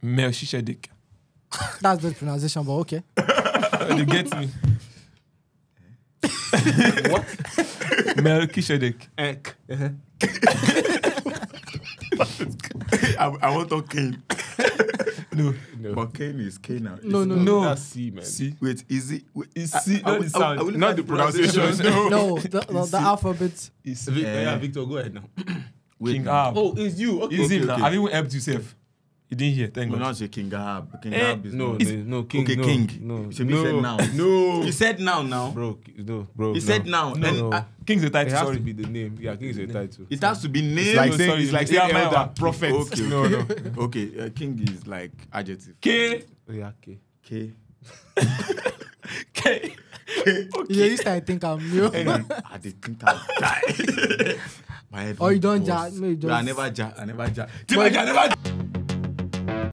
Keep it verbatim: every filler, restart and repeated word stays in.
Melchizedek. That's the pronunciation, but okay. You get me? What? Melchizedek. Ek. I, I want to Cain. No. No. But Cain is Cain now. No, no, No. That's C, man. See? Wait, is it? Wait, It's I- C, I not will- the I will- I sound. will Not find the pronunciation. No. No, the, the, the alphabet. It's Victor, Eh. yeah, Victor, go ahead now. Wait, King no. Ahab. Oh, it's you. Okay. It's okay, him now. okay. Have you even helped yourself? You didn't hear. Thank No, God. not say King Ahab. King Eh, Ahab is No, not. no, no, King. Okay, no, King. No, Should no, be said now. No, You said now, now. bro, no, bro. You no. said now. No, And no. I- King's a It title, has sorry. to be the name. Yeah, King is a title. it has to be named. like No, saying- sorry, it's like yeah, saying my elder, bad. prophet. Okay, No, okay. no. Okay, uh, King is like adjective. K. Oh, yeah, okay. K. K. You used to think I'm new. I did think I'll die. My head Or you don't was- ja- no, you No, I just- never ja. I never ja. I never ja.